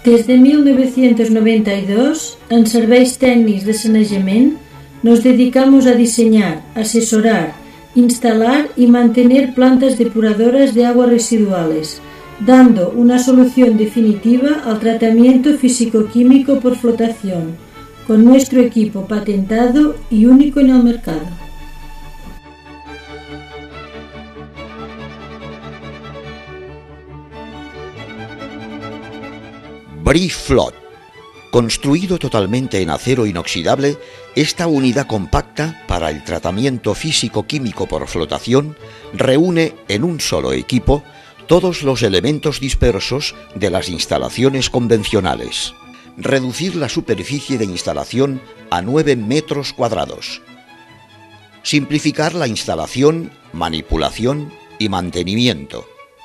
Des de 1992, en serveis tècnics de sanejament, nos dedicamos a diseñar, asesorar, instalar y mantener plantas depuradoras de aguas residuales, dando una solución definitiva al tratamiento físico-químico por flotación, con nuestro equipo patentado y único en el mercado. Briflot. Construido totalmente en acero inoxidable, esta unidad compacta para el tratamiento físico-químico por flotación reúne en un solo equipo todos los elementos dispersos de las instalaciones convencionales. Reducir la superficie de instalación a 9 metros cuadrados. Simplificar la instalación, manipulación y mantenimiento.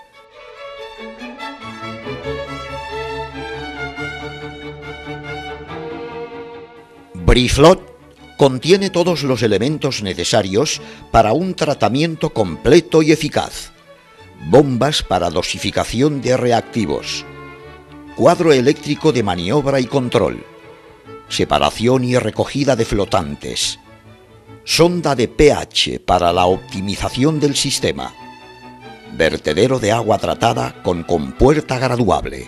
Briflot contiene todos los elementos necesarios para un tratamiento completo y eficaz. Bombas para dosificación de reactivos. Cuadro eléctrico de maniobra y control. Separación y recogida de flotantes. Sonda de pH para la optimización del sistema. Vertedero de agua tratada con compuerta graduable.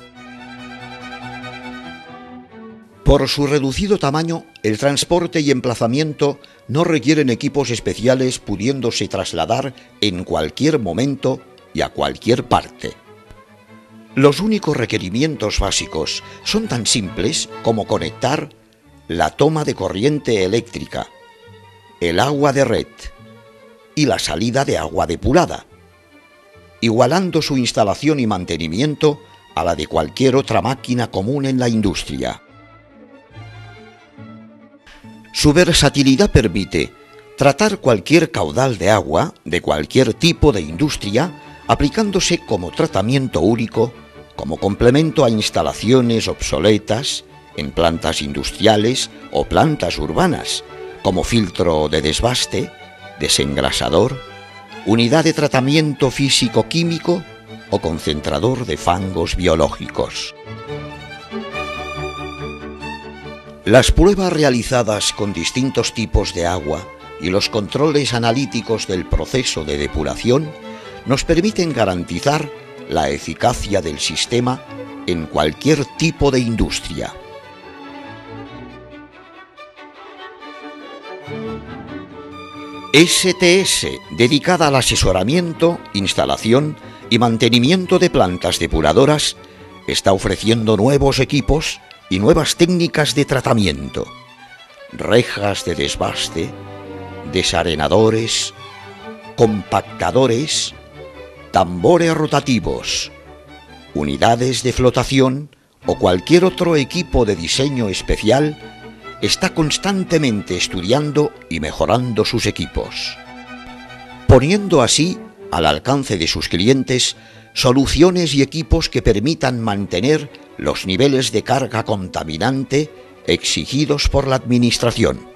Por su reducido tamaño, el transporte y emplazamiento no requieren equipos especiales, pudiéndose trasladar en cualquier momento y a cualquier parte. Los únicos requerimientos básicos son tan simples como conectar la toma de corriente eléctrica, el agua de red y la salida de agua depurada, igualando su instalación y mantenimiento a la de cualquier otra máquina común en la industria. Su versatilidad permite tratar cualquier caudal de agua de cualquier tipo de industria, aplicándose como tratamiento único, como complemento a instalaciones obsoletas en plantas industriales o plantas urbanas, como filtro de desbaste, desengrasador, unidad de tratamiento físico-químico o concentrador de fangos biológicos. Las pruebas realizadas con distintos tipos de agua y los controles analíticos del proceso de depuración nos permiten garantizar la eficacia del sistema en cualquier tipo de industria. STS, dedicada al asesoramiento, instalación y mantenimiento de plantas depuradoras, está ofreciendo nuevos equipos y nuevas técnicas de tratamiento, rejas de desbaste, desarenadores, compactadores, tambores rotativos, unidades de flotación o cualquier otro equipo de diseño especial. Está constantemente estudiando y mejorando sus equipos, poniendo así al alcance de sus clientes soluciones y equipos que permitan mantener los niveles de carga contaminante exigidos por la Administración.